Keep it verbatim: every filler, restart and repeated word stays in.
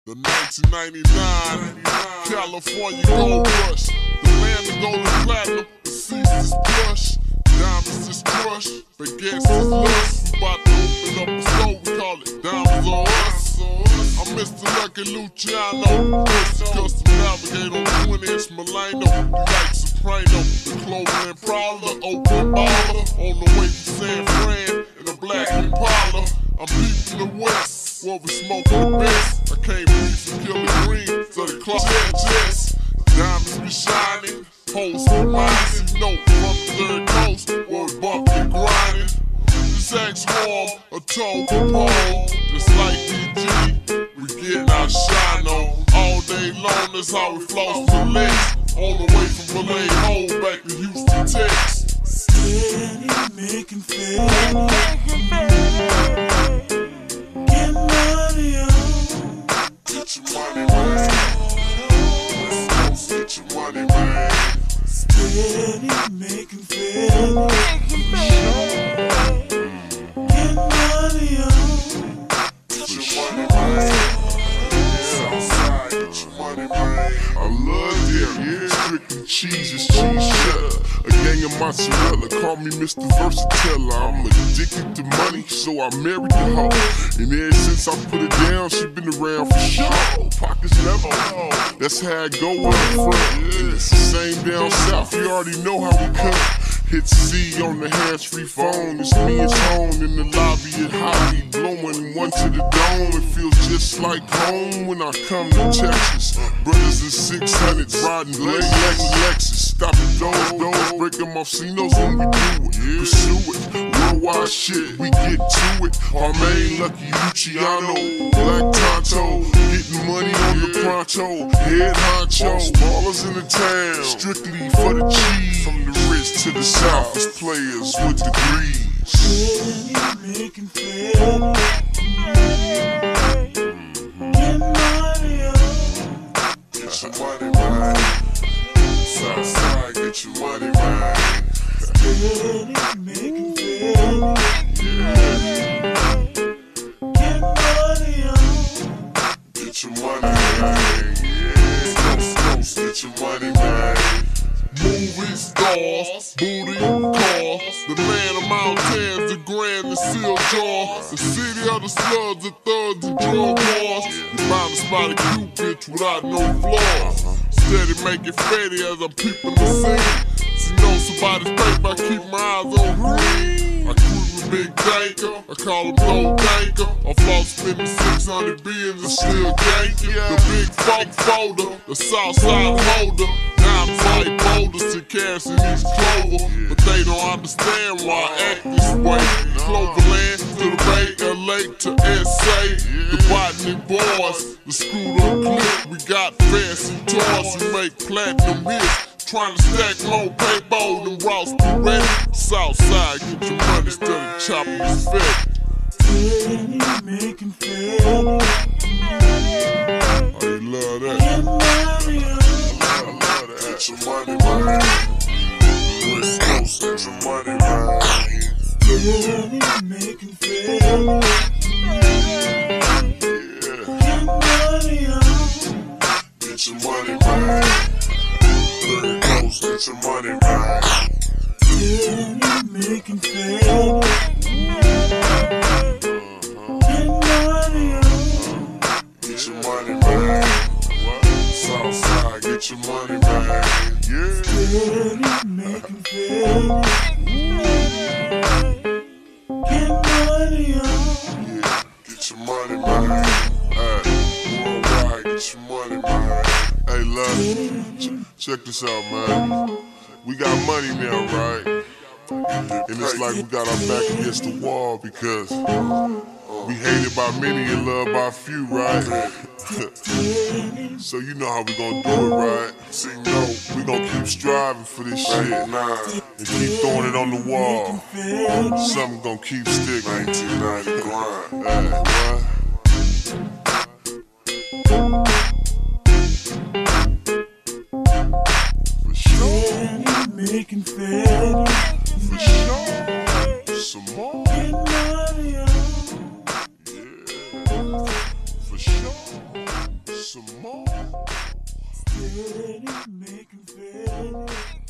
The nineteen ninety-nine California Gold Rush. The land of golden platinum, the seas is plush. Diamonds is crushed, baguettes is lust. We bout to open up a store, we call it Diamonds on Us. I'm Mister Lucky Luciano, Mister Custom Navigator on twenty inch Milano. You like Soprano, the Cloverland Prowler, Oakland Baller. On the way from San Fran in a black Impala. I'm deep in the West, where we smoking the best. I came from Killer Green, so the clock jets. Diamonds be shining, hoes be minding. No, from the third coast, where we bumping and grinding. This X warm, a tone for pole. Just like D G, we getting our shine on. All day long, that's how we floss to legs. On the way from Vallejo back to Houston, Texas. Steady making fame, get money on. Get your money, man. Let's go get your money, man. Steady making fame, get money on. Get your money, man. Southside, get your money, man. I love them, yeah. Strictly cheese is cheese cheddar. A gang of mozzarella, call me Mister Versatile. I'm addicted to money, so I married the hoe. And ever since I put it down, she been around for sure. Pockets never low. That's how I go with a friend. Yeah, it's the same down south, you already know how we come. Hit C on the hands-free phone. It's me and Tone in the lobby at Hobby, blowing one to the dome. It feels just like home when I come to Texas. Brothers in six hundreds riding Lexus, Lexus. Stopping doors, doors, breaking off Cinos when we do it. Pursue it, worldwide shit, we get to it. Our main Lucky Luciano, Black Tonto, getting money on the pronto. Head honcho, ballers in the town, strictly for the cheese. From the rich to the south, it's players with degrees. Steady making fame, get money on. Get your money, man. Southside, get your money, man. Steady making fame, get money on. Get your money, man. Yeah, coast, coast, get your money, man. Movie stars, booty, cars. The land of mountains, the grand and seal jaw. The city of the slugs, the thugs and drug wars. You find a spot of cute bitch without no flaws. Steady making fatty as I'm peeping the scene. She knows somebody's paper, I keep my eyes on green. I crew with Big Danker, I call him Low Danker. I'm floss spending six hundred billions and still ganking. The big funk folder, the Southside holder. Diamonds like boulders to cash in East Clover. But they don't understand why I act this way. Cloverland to the Bay, L A to S A. The Botany Boys, the Scooter Clip. We got fancy toys, we make platinum hits. Trying to stack more paper than Ross Perret. Southside, get your money instead of chopping his fat. Steady making fame, Oh, you love that? get money on. I love that. Get your money, man. West Coast, get your money, man. Steady making fame, get money on. Get your money, man. Third Coast, get your money, man. Steady making fame, get money on. Get your money, man. Southside, get your money, man. Yeah. Steady making fame, get money on. Yeah. Get your money, man. Hey, worldwide, get your money, man. Hey, love, ch check this out, man. We got money now, right? And it's like we got our back against the wall because we hated by many and loved by few, right? So you know how we gonna do it, right? See, no, we gonna keep striving for this shit and keep throwing it on the wall. Something gonna keep sticking. nineteen ninety grind. Hey, what? For sure. Steady making fame, For sure. Some more. get money on. Yeah. For sure. some more. Steady making fatty.